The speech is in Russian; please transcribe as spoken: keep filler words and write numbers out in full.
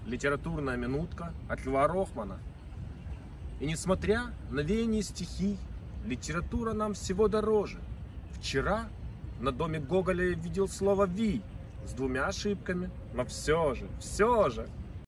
литературная минутка от Льва Рохмана. И несмотря на веяние стихий, литература нам всего дороже. Вчера на доме Гоголя я видел слово «ви» с двумя ошибками, но все же, все же.